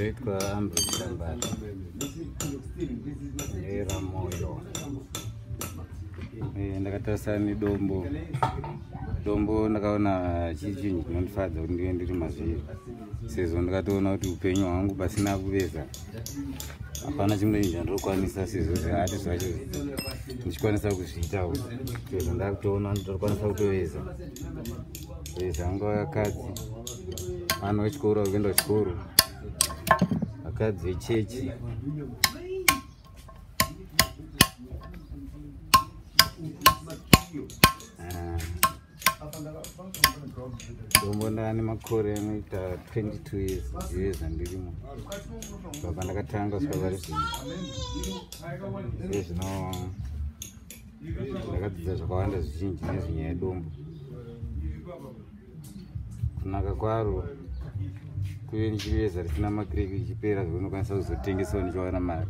zvoitwa ambusambara neramoyo. Ndakatarisa nedombo. Dombo ndakaona chii chinhu chinondifadza kuti ndive ndiri mazviri, sezvo ndakatoona kuti upenyu hwangu pasina kuveza hapana chimwe chinhu chandinokwanisa, sezvo zvihati zvacho ndichikwanisa kuzviitawo, sezvo ndakutoona ndinokwanisa kutoveza. Veza anga vakadzi, vana vechikoro vari kuenda kuchikoro, vakadzi vechechi. Dombo ndane makore anoita 22 years ndiveza ndirimo. Baba ndakatanga kusvika vari zvino. Zvino ndakadzidza zvakawanda zvizhinji nezvenyaya yedombo. Kunaka kwaro kuve nichiveza risina makireki ichipera zvaunokwanisa kuzotengesawo nichiwana mari.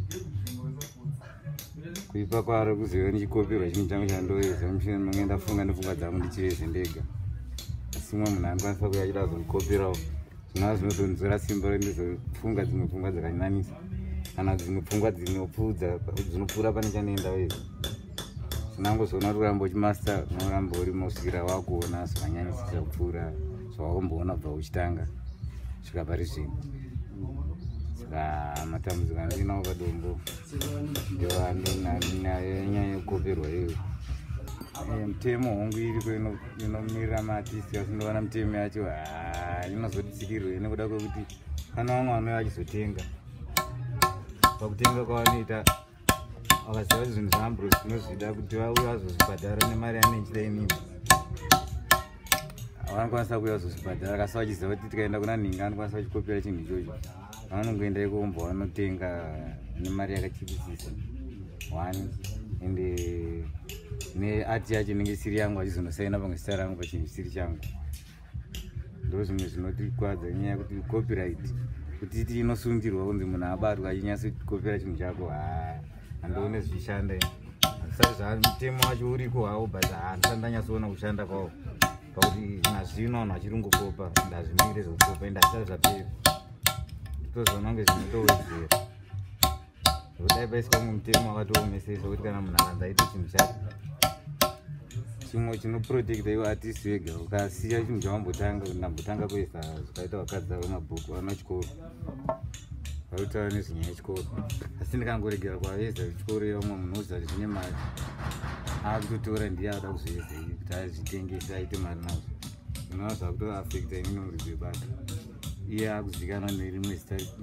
Kuipa kwaro kuziva nichikoperwa chinhu changu chandoveza, mamwe ndafunga nepfungwa dzangu ndichiveze ndega. Asi mumwe munhu anokwanisa kuuya achida kuzondikoperawo, zvinova zvinozonzwira simba rendizofunga dzimwe pfungwa dzakanyanyisa, kana dzimwe pfungwa dzinopfuura pane chandienda weza. Zvinangozoona kuti urambo uchimasta, unorambo uri kusvikira wakuona zvakanyanyisisa kupfuura zvawakumboona kubva uchitanga kusvika pari zvino. Saka matambudziko andinawo padombo ndonyaya yekukoperwa iyo. Mutemo hongu iriko inomirira maartisti, asi ndoona mitemo yacho inozoditsikirwa nekuda kwekuti pana vamwe vanouya vachizotenga. Pakutenga kwavanoita vakaziva kuti zvinhu zvaAmbrose zvinozvida kuti vauya vazozvibhadhara nemari yanechida inini, vanokwanisa kuuya vazozvibhadhara, kasi vachiziva kuti tikaenda kuna Ninga anokwanisa kuchikopera chinhu ichocho. Vanongoenda ikomo vanotenga nemari yakachipisisa one, ende neati yacho inenge isiri yangu vachizonosaina pamwe zita rangu pachinhu chisiri changu. Ndo zvimwe zvinotikwadza nyaya yekuti copyright kuti iti inosundirwa kunzi munhu abatwa achinyatsotikopera chinhu chako, handione zvichishanda. Saka mutemo wacho uriko hawo, but handisati ndanyatsoona kushanda kwawo, pakuti nazvino vanhu vachirungokopa ndazvimire zvokukopa ende hazvisati zvapera. Tozoona kunge zvinotowedzera zvodai paiswa mumwe mutemo wakatoomesesa kuti kana munhu akanzi aite chinhu chake, chimwe chinoprotecta iwo artist wega, ukasiya chinhu chawambotanga ndambotanga kuisa zvakaita vakadzi vemabhuku vana chikoro varikutaura nezvenyaya yechikoro. Asi ndikangoregera kwaveza chikoro yevamwe munhu uziva kuti zvine mari, akutotora ndiye ada kuzviveza kuti azvitengese aite mari nazvo. Zvinova zvakutoafekta inini murizvebata. Iye akuzivikanwa nerimwe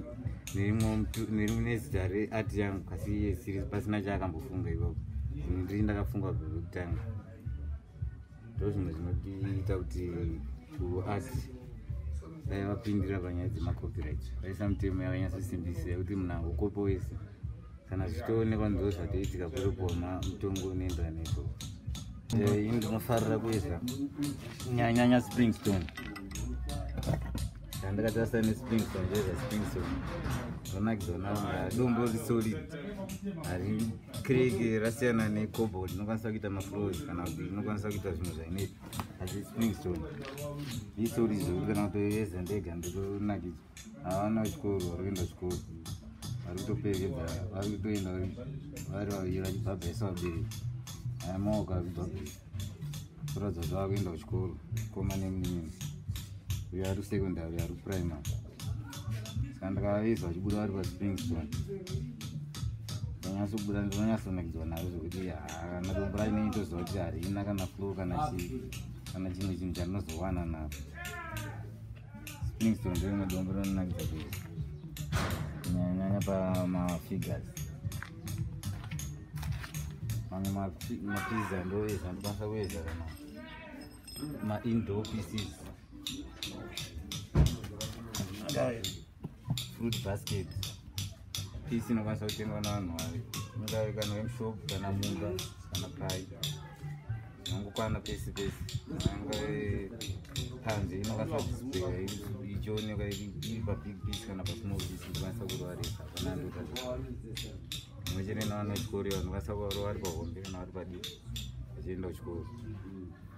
nezita reati yangu, kasi iye siri pasina chaakambofunga ipapo. Zvimwe ndiri ndakafunga kubva kwekutanga. Ndo zvimwe zvinotiita kuti kuati dai vapindira panyaya dzemacopyright, vaisa mitemo yavanyatsosimbisa yekuti munhu angokopa wese, kana zvichitoonekwa ndo zvatoitika kuripowa mutongo unoenderana neizvozvo. Ini ndinofarira kuisa nyanya Springstone. Ndakatarisa neSpringstone Springstone ndonakidzaona dombo risolid, hari kireke rasiyana necobalt inokwanisa kuita maflows kana kuti inokwanisa kuita zvinhu zvainoita. Asi Springstone isolid zvokuti kana kutoyeza ndega ndotonakidza. Havana vechikoro vari kuenda chikoro, vari kutoperekedza, vari kutoenda vari vaviri vachibhabhaisa vabereki. Maoka akubhabhaisa kuratidza kuti vava kuenda kuchikoro, koma nemunini uyo ari kusekondari ari kuprimary. Saka ndakavaveza vachibuda vari paSpringstone, ndanyatsobuda ndinonyatsonakidzwa navo zvokuti kana dombo racho neitoziva kuti harina kana flow kana chimwe chinhu chandinozowana navo. Springstone ndorimwe dombo rinonakidza kuisa kunyanyanya pamafigures. Mamwe mapizza ndoveza, ndikwanisa kuveza kana maindoor pieces, fruit basket piece inokwanisa kutengwa navanhu vari kana vemushop kana mumba kana pai, inongokwana pese pese. Anga panze inokwanisa kudisplaya ichionekwa iri pabig piece kana pasmall piece, inokwanisa kurovaresa kana ndota mumwe chete navana vechikoro vanokwanisa kuva vari pahombe kana vari padivi vachienda kuchikoro.